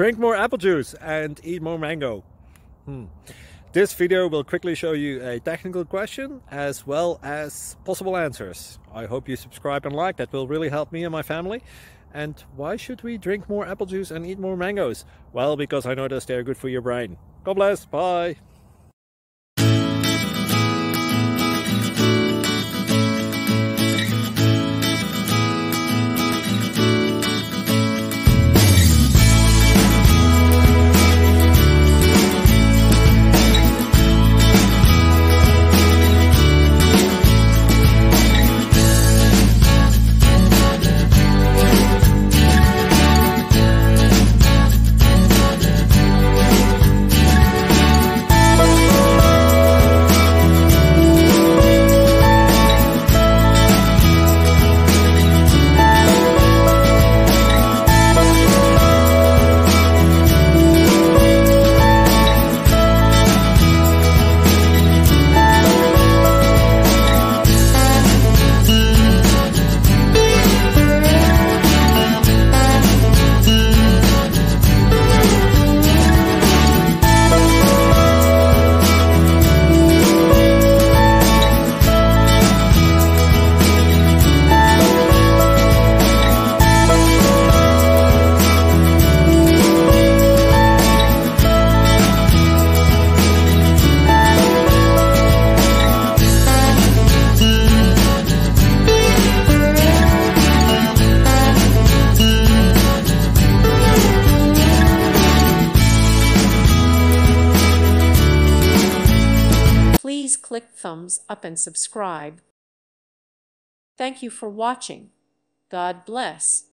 Drink more apple juice and eat more mango. This video will quickly show you a technical question as well as possible answers. I hope you subscribe and like, that will really help me and my family. And why should we drink more apple juice and eat more mangoes? Well, because I noticed they're good for your brain. God bless, bye! Please click thumbs up and subscribe. Thank you for watching. God bless.